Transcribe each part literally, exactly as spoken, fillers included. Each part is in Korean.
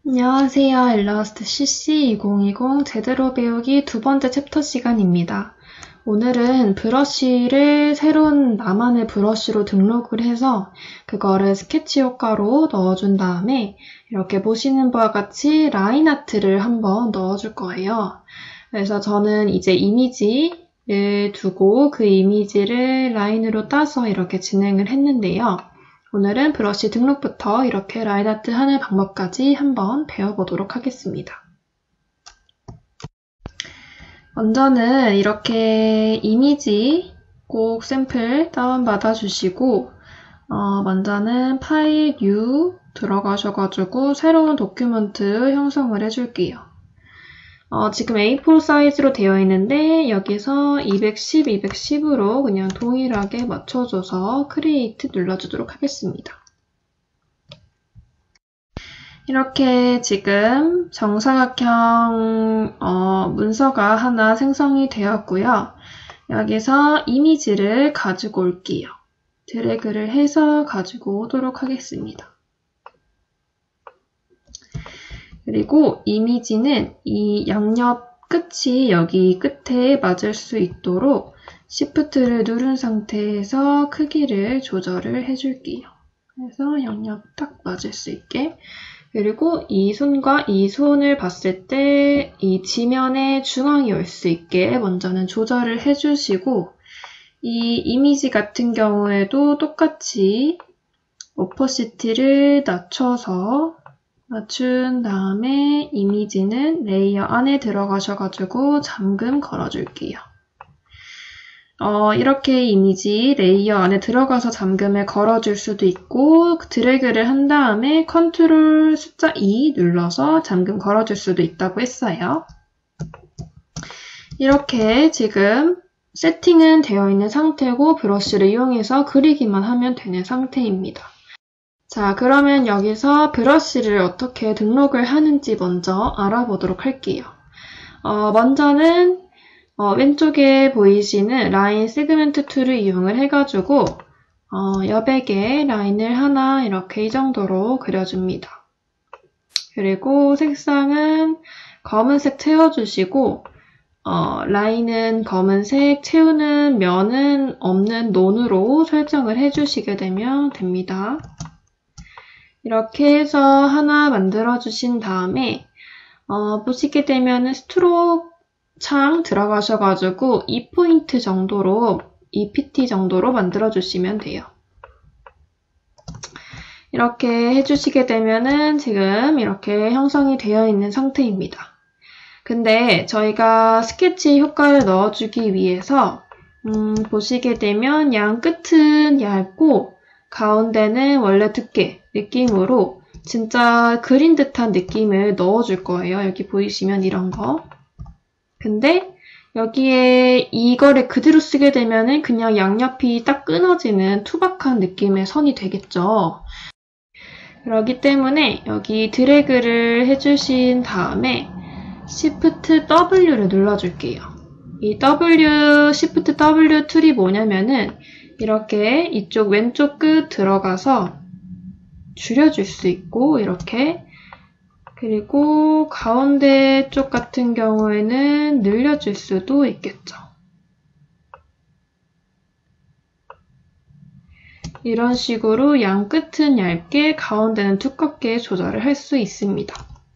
안녕하세요. 일러스트 씨씨 이천이십 제대로 배우기 두 번째 챕터 시간입니다. 오늘은 브러쉬를 새로운 나만의 브러쉬로 등록을 해서 그거를 스케치 효과로 넣어준 다음에 이렇게 보시는 바와 같이 라인 아트를 한번 넣어줄 거예요. 그래서 저는 이제 이미지를 두고 그 이미지를 라인으로 따서 이렇게 진행을 했는데요. 오늘은 브러쉬 등록부터 이렇게 라인 아트 하는 방법까지 한번 배워보도록 하겠습니다. 먼저는 이렇게 이미지 꼭 샘플 다운받아 주시고 어, 먼저는 파일 뉴 들어가셔가지고 새로운 도큐멘트 형성을 해줄게요. 어, 지금 에이 포 사이즈로 되어 있는데 여기서 이백십, 이백십으로 그냥 동일하게 맞춰줘서 크리에이트 눌러주도록 하겠습니다. 이렇게 지금 정사각형 어, 문서가 하나 생성이 되었고요. 여기서 이미지를 가지고 올게요. 드래그를 해서 가지고 오도록 하겠습니다. 그리고 이미지는 이 양옆 끝이 여기 끝에 맞을 수 있도록 시프트를 누른 상태에서 크기를 조절을 해줄게요. 그래서 양옆 딱 맞을 수 있게. 그리고 이 손과 이 손을 봤을 때 이 지면의 중앙이 올 수 있게 먼저는 조절을 해주시고 이 이미지 같은 경우에도 똑같이 오퍼시티를 낮춰서 맞춘 다음에 이미지는 레이어 안에 들어가셔가지고 잠금 걸어줄게요. 어, 이렇게 이미지 레이어 안에 들어가서 잠금을 걸어줄 수도 있고 드래그를 한 다음에 컨트롤 숫자 이 눌러서 잠금 걸어줄 수도 있다고 했어요. 이렇게 지금 세팅은 되어 있는 상태고 브러쉬를 이용해서 그리기만 하면 되는 상태입니다. 자, 그러면 여기서 브러쉬를 어떻게 등록을 하는지 먼저 알아보도록 할게요. 어, 먼저는 어, 왼쪽에 보이시는 라인 세그멘트 툴을 이용을 해가지고 어, 여백에 라인을 하나 이렇게 이 정도로 그려줍니다. 그리고 색상은 검은색 채워주시고 어, 라인은 검은색, 채우는 면은 없는 논으로 설정을 해주시게 되면 됩니다. 이렇게 해서 하나 만들어주신 다음에 어, 보시게 되면 스트로크 창 들어가셔가지고 이 포인트 정도로, 이 피티 정도로 만들어주시면 돼요. 이렇게 해주시게 되면은 지금 이렇게 형성이 되어 있는 상태입니다. 근데 저희가 스케치 효과를 넣어주기 위해서 음, 보시게 되면 양 끝은 얇고 가운데는 원래 두께 느낌으로 진짜 그린 듯한 느낌을 넣어줄 거예요. 여기 보이시면 이런 거. 근데 여기에 이거를 그대로 쓰게 되면은 그냥 양옆이 딱 끊어지는 투박한 느낌의 선이 되겠죠. 그렇기 때문에 여기 드래그를 해주신 다음에 Shift W를 눌러줄게요. 이 W, Shift W 툴이 뭐냐면은 이렇게 이쪽 왼쪽 끝 들어가서 줄여줄 수 있고 이렇게 그리고 가운데 쪽 같은 경우에는 늘려줄 수도 있겠죠. 이런 식으로 양 끝은 얇게 가운데는 두껍게 조절을 할 수 있습니다.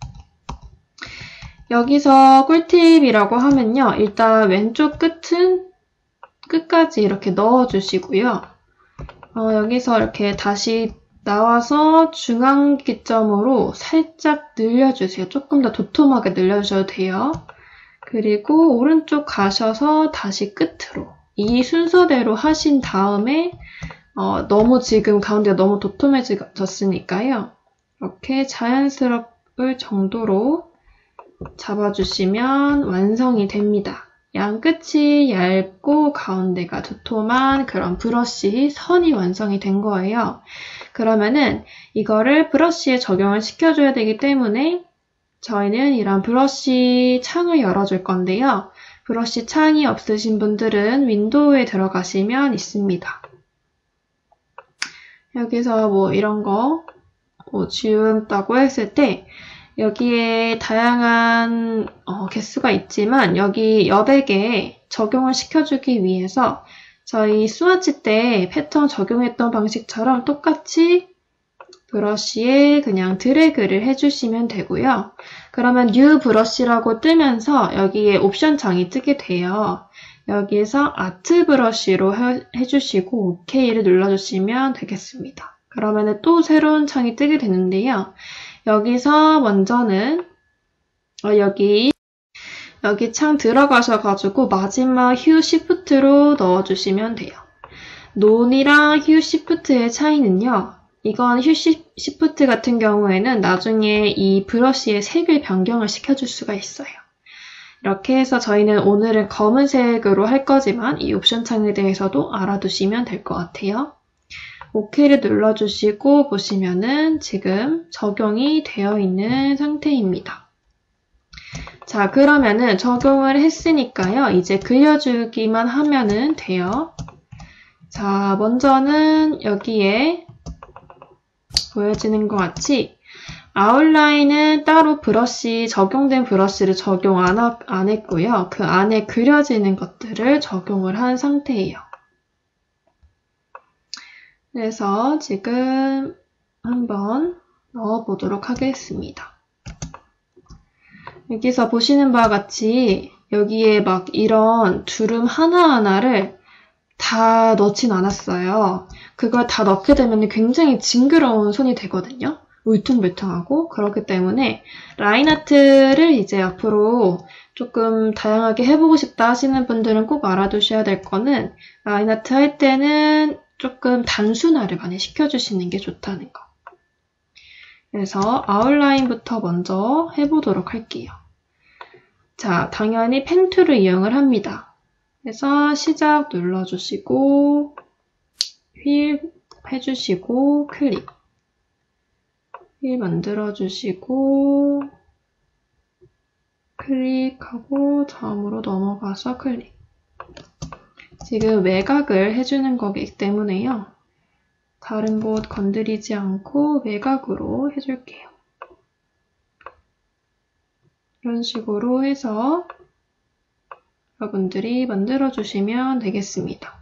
여기서 꿀팁이라고 하면요. 일단 왼쪽 끝은 끝까지 이렇게 넣어주시고요. 어, 여기서 이렇게 다시 나와서 중앙 기점으로 살짝 늘려주세요. 조금 더 도톰하게 늘려주셔도 돼요. 그리고 오른쪽 가셔서 다시 끝으로 이 순서대로 하신 다음에 어, 너무 지금 가운데가 너무 도톰해졌으니까요. 이렇게 자연스러울 정도로 잡아주시면 완성이 됩니다. 양 끝이 얇고 가운데가 도톰한 그런 브러쉬 선이 완성이 된 거예요. 그러면은 이거를 브러쉬에 적용을 시켜줘야 되기 때문에 저희는 이런 브러쉬 창을 열어줄 건데요. 브러쉬 창이 없으신 분들은 윈도우에 들어가시면 있습니다. 여기서 뭐 이런 거 뭐 지운다고 했을 때 여기에 다양한 어, 개수가 있지만 여기 여백에 적용을 시켜주기 위해서 저희 스와치 때 패턴 적용했던 방식처럼 똑같이 브러쉬에 그냥 드래그를 해주시면 되고요. 그러면 뉴 브러쉬라고 뜨면서 여기에 옵션 창이 뜨게 돼요. 여기에서 아트 브러쉬로 해, 해주시고 오케이를 눌러주시면 되겠습니다. 그러면 또 새로운 창이 뜨게 되는데요. 여기서 먼저는 어, 여기 여기 창 들어가셔가지고 마지막 휴 시프트로 넣어주시면 돼요. 논이랑 휴 시프트의 차이는요. 이건 휴 시프트 같은 경우에는 나중에 이 브러쉬의 색을 변경을 시켜줄 수가 있어요. 이렇게 해서 저희는 오늘은 검은색으로 할 거지만 이 옵션 창에 대해서도 알아두시면 될 것 같아요. 오케이를 눌러주시고 보시면은 지금 적용이 되어 있는 상태입니다. 자, 그러면은 적용을 했으니까요. 이제 그려주기만 하면은 돼요. 자, 먼저는 여기에 보여지는 것 같이 아웃라인은 따로 브러쉬, 적용된 브러쉬를 적용 안, 하, 안 했고요. 그 안에 그려지는 것들을 적용을 한 상태예요. 그래서 지금 한번 넣어보도록 하겠습니다. 여기서 보시는 바와 같이 여기에 막 이런 주름 하나하나를 다 넣진 않았어요. 그걸 다 넣게 되면 굉장히 징그러운 손이 되거든요. 울퉁불퉁하고. 그렇기 때문에 라인 아트를 이제 앞으로 조금 다양하게 해보고 싶다 하시는 분들은 꼭 알아두셔야 될 거는 라인 아트 할 때는 조금 단순화를 많이 시켜주시는 게 좋다는 거. 그래서 아웃라인부터 먼저 해보도록 할게요. 자, 당연히 펜 툴을 이용을 합니다. 그래서 시작 눌러주시고 휠 해주시고 클릭 휠 만들어주시고 클릭하고 다음으로 넘어가서 클릭. 지금 외곽을 해주는 거기 때문에요. 다른 곳 건드리지 않고 외곽으로 해줄게요. 이런 식으로 해서 여러분들이 만들어주시면 되겠습니다.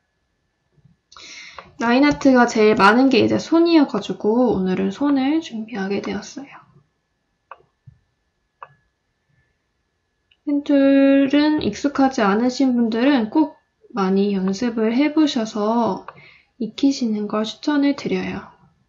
라인 아트가 제일 많은 게 이제 손이어가지고 오늘은 손을 준비하게 되었어요. 펜툴은 익숙하지 않으신 분들은 꼭 많이 연습을 해보셔서 익히시는 걸 추천을 드려요.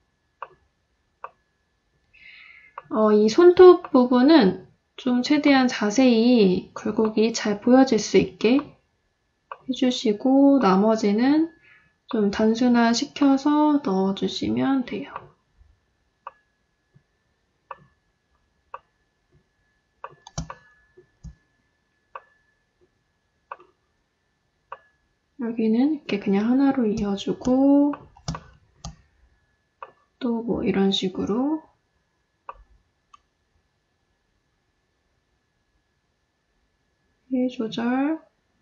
어, 이 손톱 부분은 좀 최대한 자세히 굴곡이 잘 보여질 수 있게 해주시고 나머지는 좀 단순화 시켜서 넣어주시면 돼요. 여기는 이렇게 그냥 하나로 이어주고 또 뭐 이런 식으로 힐 조절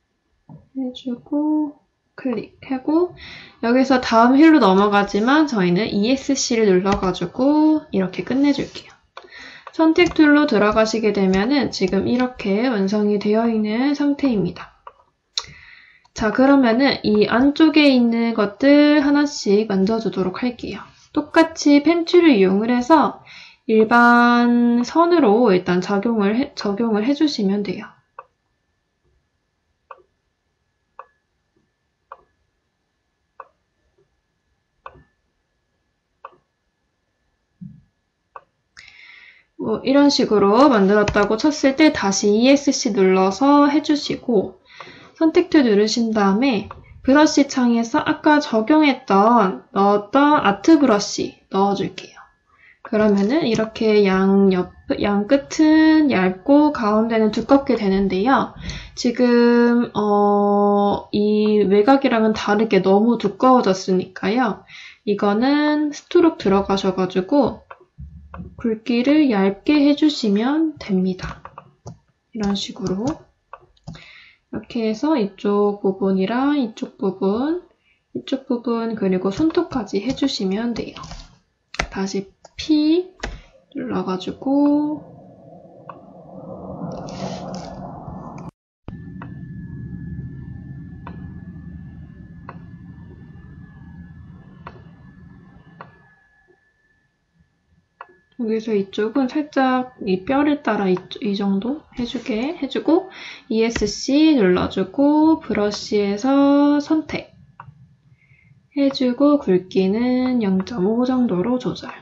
해주고 클릭하고 여기서 다음 휠로 넘어가지만 저희는 이에스씨를 눌러가지고 이렇게 끝내줄게요. 선택 툴로 들어가시게 되면은 지금 이렇게 완성이 되어 있는 상태입니다. 자, 그러면은 이 안쪽에 있는 것들 하나씩 만져주도록 할게요. 똑같이 펜 툴을 이용을 해서 일반 선으로 일단 적용을, 해, 적용을 해주시면 돼요. 뭐 이런 식으로 만들었다고 쳤을 때 다시 이에스씨 눌러서 해주시고 선택 툴 누르신 다음에 브러쉬 창에서 아까 적용했던 넣었던 아트 브러쉬 넣어줄게요. 그러면은 이렇게 양 옆, 양 끝은 얇고 가운데는 두껍게 되는데요. 지금 어, 이 외곽이랑은 다르게 너무 두꺼워졌으니까요. 이거는 스트로크 들어가셔가지고 굵기를 얇게 해주시면 됩니다. 이런 식으로 이렇게 해서 이쪽 부분이랑 이쪽 부분, 이쪽 부분 그리고 손톱까지 해주시면 돼요. 다시 P 눌러가지고 여기서 이쪽은 살짝 이 뼈를 따라 이, 이 정도 해주게 해주고 이에스씨 눌러주고 브러쉬에서 선택 해주고 굵기는 영 점 오 정도로 조절.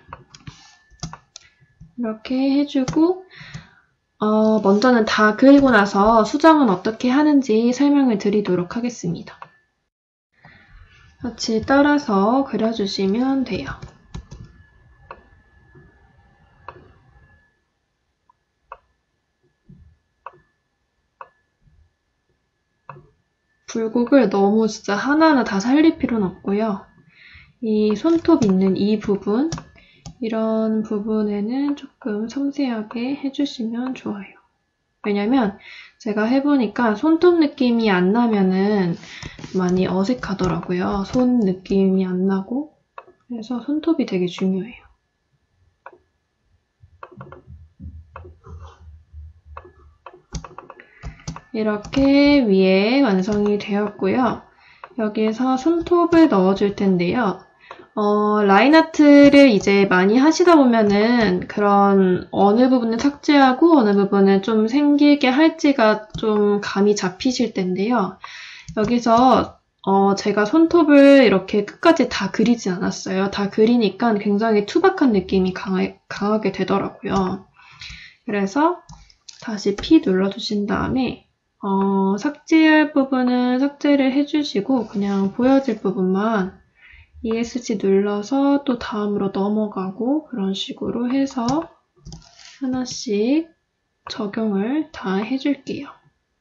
이렇게 해주고 어, 먼저는 다 그리고 나서 수정은 어떻게 하는지 설명을 드리도록 하겠습니다. 같이 따라서 그려주시면 돼요. 굴곡을 너무 진짜 하나하나 다 살릴 필요는 없고요. 이 손톱 있는 이 부분, 이런 부분에는 조금 섬세하게 해주시면 좋아요. 왜냐면 제가 해보니까 손톱 느낌이 안 나면은 많이 어색하더라고요. 손 느낌이 안 나고. 그래서 손톱이 되게 중요해요. 이렇게 위에 완성이 되었고요. 여기에서 손톱을 넣어줄 텐데요. 어, 라인 아트를 이제 많이 하시다 보면은 그런 어느 부분을 삭제하고 어느 부분을 좀 생기게 할지가 좀 감이 잡히실 텐데요. 여기서 어, 제가 손톱을 이렇게 끝까지 다 그리진 않았어요. 다 그리니까 굉장히 투박한 느낌이 강하, 강하게 되더라고요. 그래서 다시 P 눌러주신 다음에 어, 삭제할 부분은 삭제를 해주시고 그냥 보여질 부분만 이에스씨 눌러서 또 다음으로 넘어가고 그런 식으로 해서 하나씩 적용을 다 해줄게요.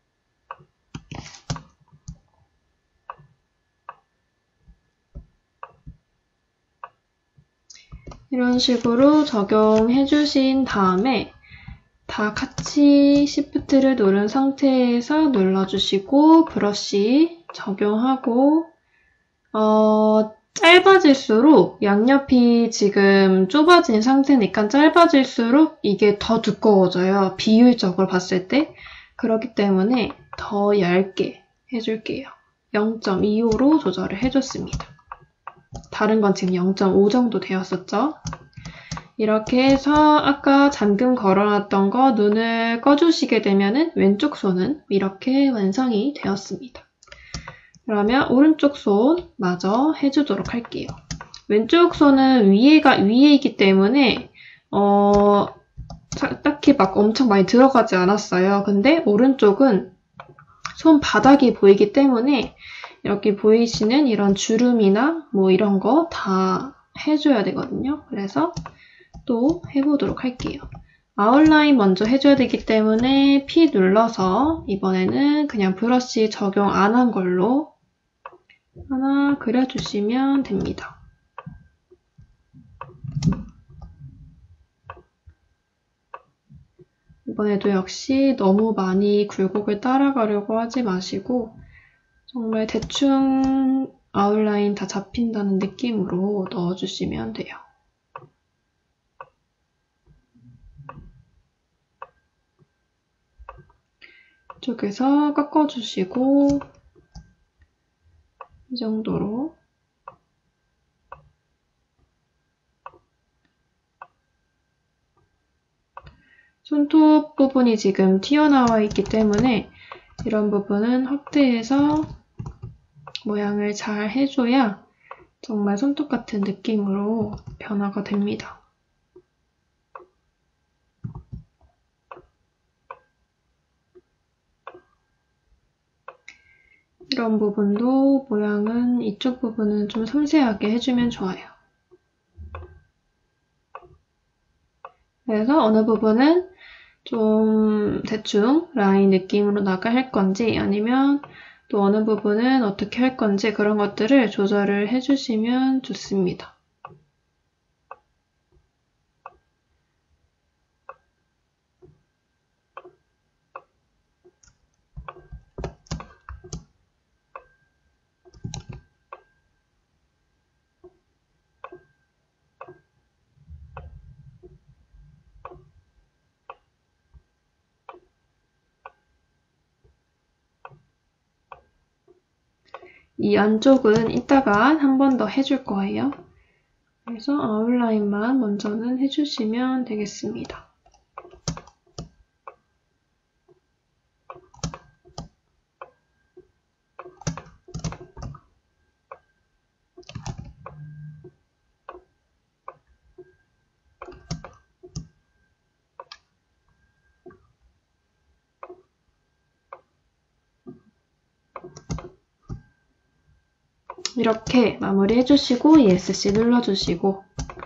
이런 식으로 적용해주신 다음에 다 같이 시프트를 누른 상태에서 눌러주시고 브러쉬 적용하고 어, 짧아질수록 양옆이 지금 좁아진 상태니까 짧아질수록 이게 더 두꺼워져요. 비율적으로 봤을 때. 그렇기 때문에 더 얇게 해줄게요. 영 점 이오로 조절을 해줬습니다. 다른 건 지금 영 점 오 정도 되었었죠? 이렇게 해서 아까 잠금 걸어놨던 거 눈을 꺼주시게 되면은 왼쪽 손은 이렇게 완성이 되었습니다. 그러면 오른쪽 손 마저 해주도록 할게요. 왼쪽 손은 위에가 위에이기 때문에 어, 딱히 막 엄청 많이 들어가지 않았어요. 근데 오른쪽은 손바닥이 보이기 때문에 여기 보이시는 이런 주름이나 뭐 이런 거 다 해줘야 되거든요. 그래서 또 해보도록 할게요. 아웃라인 먼저 해줘야 되기 때문에 P 눌러서 이번에는 그냥 브러쉬 적용 안 한 걸로 하나 그려주시면 됩니다. 이번에도 역시 너무 많이 굴곡을 따라가려고 하지 마시고 정말 대충 아웃라인 다 잡힌다는 느낌으로 넣어주시면 돼요. 이쪽에서 꺾어주시고 이 정도로 손톱 부분이 지금 튀어나와 있기 때문에 이런 부분은 확대해서 모양을 잘 해줘야 정말 손톱 같은 느낌으로 변화가 됩니다. 이런 부분도 모양은 이쪽 부분은 좀 섬세하게 해주면 좋아요. 그래서 어느 부분은 좀 대충 라인 느낌으로 나가 할 건지 아니면 또 어느 부분은 어떻게 할 건지 그런 것들을 조절을 해주시면 좋습니다. 이 안쪽은 이따가 한 번 더 해줄 거예요. 그래서 아웃라인만 먼저는 해주시면 되겠습니다. 이렇게 마무리 해주시고 이에스씨 눌러주시고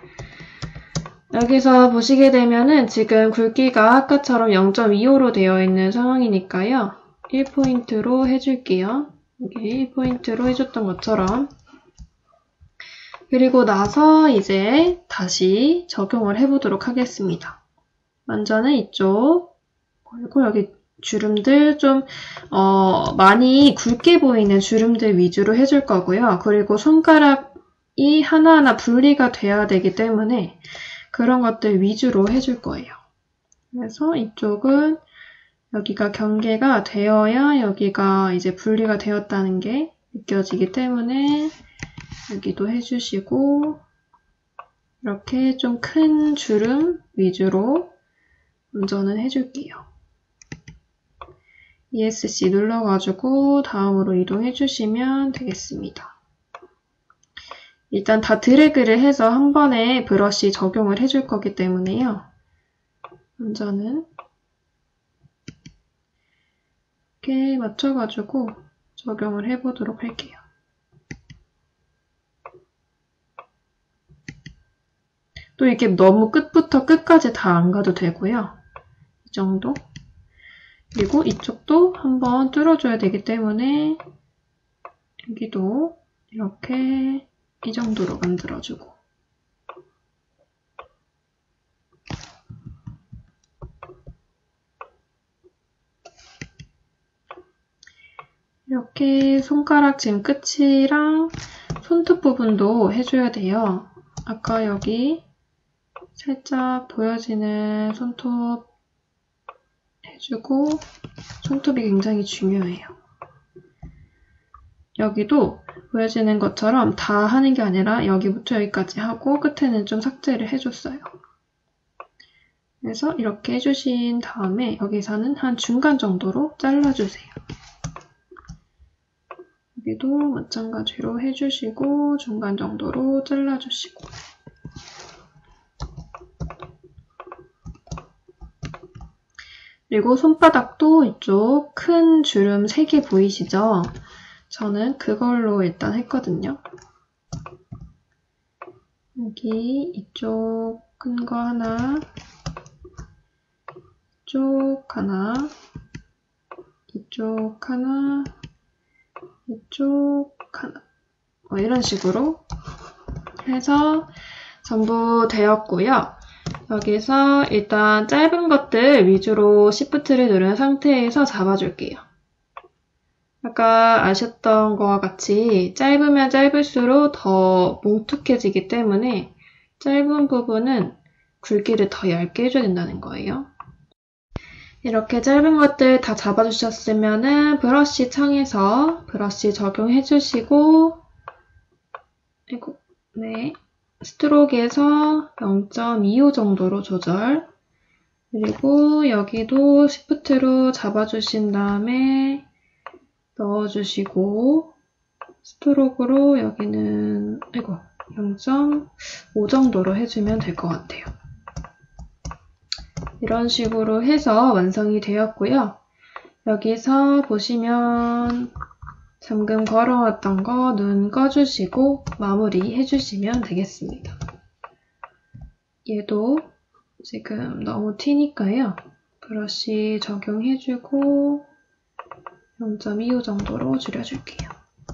여기서 보시게 되면은 지금 굵기가 아까처럼 영 점 이오로 되어 있는 상황이니까요. 일 포인트로 해줄게요. 여기 일 포인트로 해줬던 것처럼. 그리고 나서 이제 다시 적용을 해보도록 하겠습니다. 먼저는 이쪽 그리고 여기 주름들 좀 어, 많이 굵게 보이는 주름들 위주로 해줄 거고요. 그리고 손가락이 하나하나 분리가 돼야 되기 때문에 그런 것들 위주로 해줄 거예요. 그래서 이쪽은 여기가 경계가 되어야 여기가 이제 분리가 되었다는 게 느껴지기 때문에 여기도 해주시고 이렇게 좀 큰 주름 위주로 먼저는 해줄게요. 이에스씨 눌러가지고 다음으로 이동해 주시면 되겠습니다. 일단 다 드래그를 해서 한 번에 브러쉬 적용을 해줄 거기 때문에요. 먼저는 이렇게 맞춰가지고 적용을 해보도록 할게요. 또 이렇게 너무 끝부터 끝까지 다 안 가도 되고요. 이 정도. 그리고 이쪽도 한번 뚫어줘야 되기 때문에 여기도 이렇게 이 정도로 만들어주고 이렇게 손가락 지금 끝이랑 손톱 부분도 해줘야 돼요. 아까 여기 살짝 보여지는 손톱 해주고 손톱이 굉장히 중요해요. 여기도 보여지는 것처럼 다 하는 게 아니라 여기부터 여기까지 하고 끝에는 좀 삭제를 해줬어요. 그래서 이렇게 해주신 다음에 여기서는 한 중간 정도로 잘라주세요. 여기도 마찬가지로 해주시고 중간 정도로 잘라주시고 그리고 손바닥도 이쪽 큰 주름 세 개 보이시죠? 저는 그걸로 일단 했거든요. 여기 이쪽 큰 거 하나, 이쪽 하나, 이쪽 하나, 이쪽 하나 뭐 이런 식으로 해서 전부 되었고요. 여기서 일단 짧은 것들 위주로 시프트를 누른 상태에서 잡아줄게요. 아까 아셨던 거와 같이 짧으면 짧을수록 더 뭉툭해지기 때문에 짧은 부분은 굵기를 더 얇게 해줘야 된다는 거예요. 이렇게 짧은 것들 다 잡아주셨으면은 브러쉬 창에서 브러쉬 적용해주시고 아이고, 네. 스트로크에서 영 점 이오 정도로 조절 그리고 여기도 시프트로 잡아주신 다음에 넣어주시고 스트로크로 여기는 아이고 영 점 오 정도로 해주면 될 것 같아요. 이런 식으로 해서 완성이 되었고요. 여기서 보시면 잠금 걸어왔던 거 눈 꺼주시고 마무리 해주시면 되겠습니다. 얘도 지금 너무 튀니까요. 브러쉬 적용해주고 영 점 이오 정도로 줄여줄게요.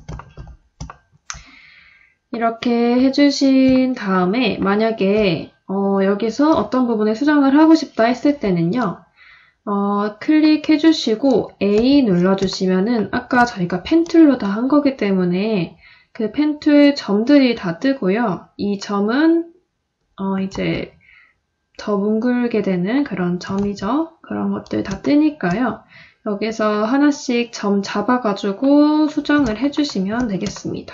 이렇게 해주신 다음에 만약에 어, 여기서 어떤 부분에 수정을 하고 싶다 했을 때는요. 어, 클릭해주시고 A 눌러주시면은 아까 저희가 펜툴로 다 한 거기 때문에 그 펜툴 점들이 다 뜨고요. 이 점은 어, 이제 더 뭉글게 되는 그런 점이죠. 그런 것들 다 뜨니까요. 여기서 하나씩 점 잡아가지고 수정을 해주시면 되겠습니다.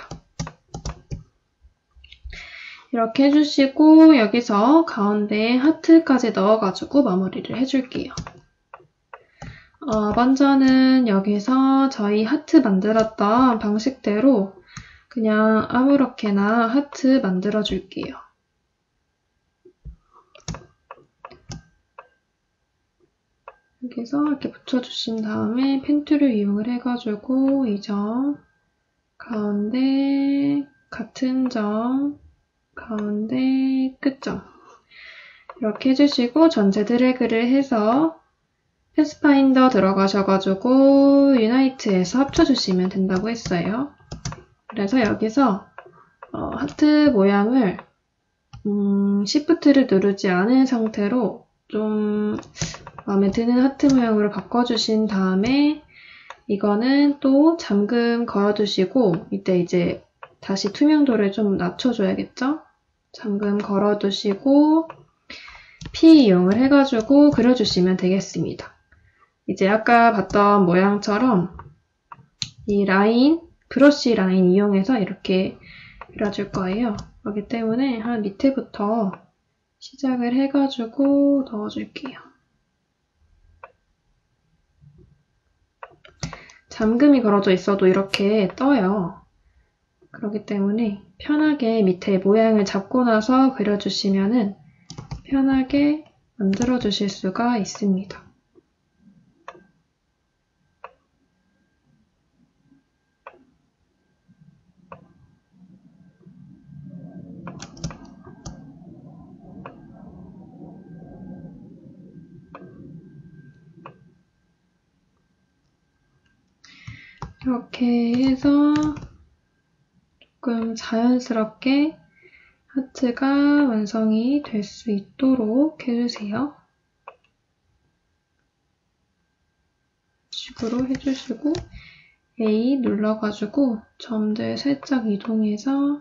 이렇게 해주시고 여기서 가운데에 하트까지 넣어가지고 마무리를 해줄게요. 어, 먼저는 여기서 저희 하트 만들었던 방식대로 그냥 아무렇게나 하트 만들어줄게요. 여기서 이렇게 붙여주신 다음에 펜 툴을 이용을 해가지고 이 점, 가운데 같은 점, 가운데 끝점 이렇게 해주시고 전체 드래그를 해서 패스파인더 들어가셔가지고 유나이트에서 합쳐주시면 된다고 했어요. 그래서 여기서 어, 하트 모양을 음, 시프트를 누르지 않은 상태로 좀 마음에 드는 하트 모양으로 바꿔주신 다음에 이거는 또 잠금 걸어두시고 이때 이제 다시 투명도를 좀 낮춰줘야겠죠? 잠금 걸어두시고 P 이용을 해가지고 그려주시면 되겠습니다. 이제 아까 봤던 모양처럼 이 라인, 브러쉬 라인 이용해서 이렇게 그려줄 거예요. 그렇기 때문에 한 밑에부터 시작을 해가지고 넣어줄게요. 잠금이 걸어져 있어도 이렇게 떠요. 그렇기 때문에 편하게 밑에 모양을 잡고 나서 그려주시면은 편하게 만들어 주실 수가 있습니다. 이렇게 해서 조금 자연스럽게 하트가 완성이 될 수 있도록 해주세요. 식으로 해주시고 A 눌러가지고 점들 살짝 이동해서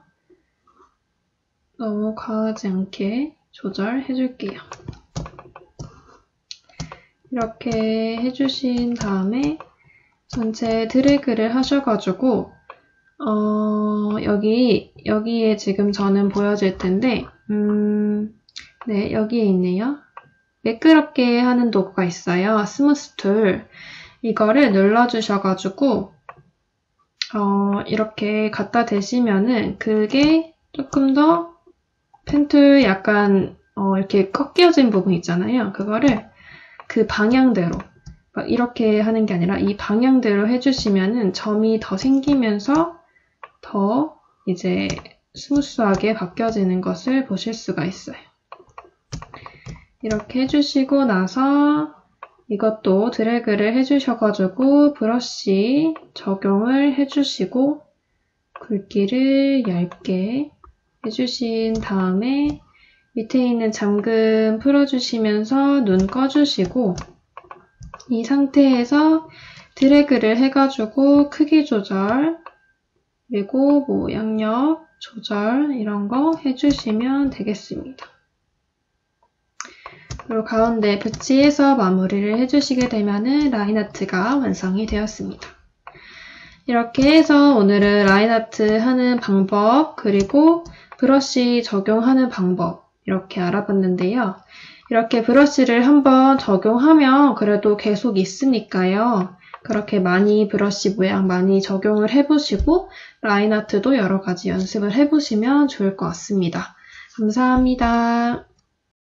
너무 과하지 않게 조절해줄게요. 이렇게 해주신 다음에 전체 드래그를 하셔가지고 어, 여기, 여기에 지금 저는 보여질 텐데, 음, 네, 여기에 있네요. 매끄럽게 하는 도구가 있어요. 스무스 툴. 이거를 눌러주셔가지고, 어, 이렇게 갖다 대시면은 그게 조금 더 펜툴 약간, 어, 이렇게 꺾여진 부분 있잖아요. 그거를 그 방향대로, 막 이렇게 하는 게 아니라 이 방향대로 해주시면은 점이 더 생기면서 더 이제 스무스하게 바뀌어지는 것을 보실 수가 있어요. 이렇게 해주시고 나서 이것도 드래그를 해주셔가지고 브러쉬 적용을 해주시고 굵기를 얇게 해주신 다음에 밑에 있는 잠금 풀어주시면서 눈 꺼주시고 이 상태에서 드래그를 해가지고 크기 조절 그리고 뭐 양력 조절 이런 거 해주시면 되겠습니다. 그리고 가운데 붙이해서 마무리를 해주시게 되면은 라인 아트가 완성이 되었습니다. 이렇게 해서 오늘은 라인 아트 하는 방법 그리고 브러쉬 적용하는 방법 이렇게 알아봤는데요. 이렇게 브러쉬를 한번 적용하면 그래도 계속 있으니까요. 그렇게 많이 브러쉬 모양 많이 적용을 해보시고 라인 아트도 여러 가지 연습을 해보시면 좋을 것 같습니다. 감사합니다.